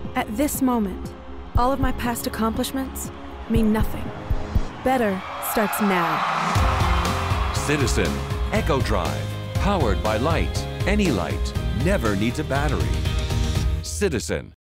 At this moment, all of my past accomplishments mean nothing. Better starts now. Citizen EcoDrive, powered by light. Any light never needs a battery. Citizen.